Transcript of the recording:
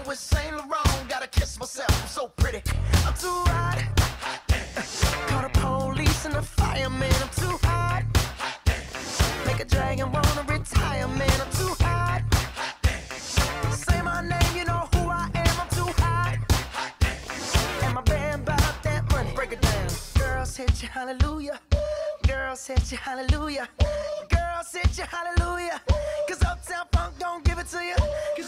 with Saint Laurent. Gotta kiss myself, I'm so pretty. I'm too hot. Call the police and the fireman. I'm too hot. Make a dragon wanna retire, man. I'm too hot. Say my name, you know who I am. I'm too hot. And my band bought that money. Break it down. Girls hit you, hallelujah. Girls hit you, hallelujah. Girls hit you, hallelujah. 'Cause Uptown Funk don't give it to you.